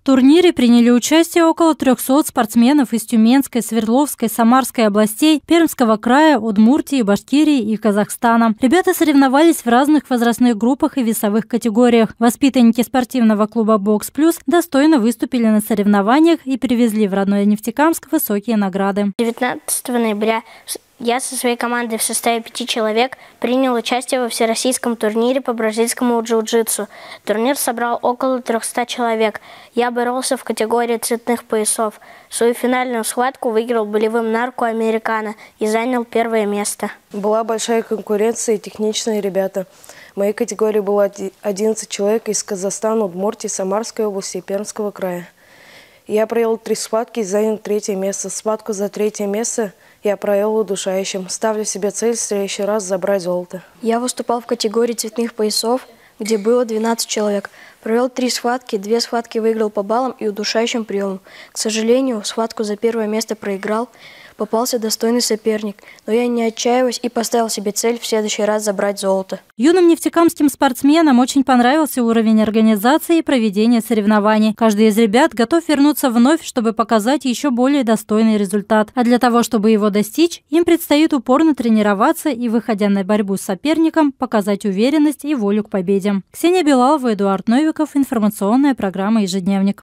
турнире приняли участие около 300 спортсменов из Тюменской, Свердловской, Самарской областей, Пермского края, Удмуртии, Башкирии и Казахстана. Ребята соревновались в разных возрастных группах и весовых категориях. Воспитанники спортивного клуба «Бокс Плюс» достойно выступили на соревнованиях и привезли в родной Нефтекамск высокие награды. 19 ноября я со своей командой в составе 5 человек принял участие во всероссийском турнире по бразильскому джиу-джитсу. Турнир собрал около 300 человек. Я боролся в категории цветных поясов. Свою финальную схватку выиграл болевым нарко-американо и занял первое место. Была большая конкуренция и техничные ребята. В моей категории было 11 человек из Казахстана, Удмуртии, Самарской области и Пермского края. Я провел 3 схватки и занял 3-е место. Схватку за 3-е место я провел удушающим. Ставлю себе цель в следующий раз забрать золото. Я выступал в категории цветных поясов, где было 12 человек. Провел 3 схватки, 2 схватки выиграл по баллам и удушающим приемом. К сожалению, схватку за 1-е место проиграл. Попался достойный соперник, но я не отчаиваюсь и поставил себе цель в следующий раз забрать золото. Юным нефтекамским спортсменам очень понравился уровень организации и проведения соревнований. Каждый из ребят готов вернуться вновь, чтобы показать еще более достойный результат. А для того, чтобы его достичь, им предстоит упорно тренироваться и, выходя на борьбу с соперником, показать уверенность и волю к победе. Ксения Белалова, Эдуард Новиков. Информационная программа «Ежедневник».